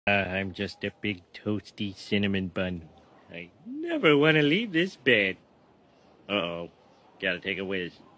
I'm just a big toasty cinnamon bun. I never want to leave this bed. Uh-oh. Gotta take a whiz.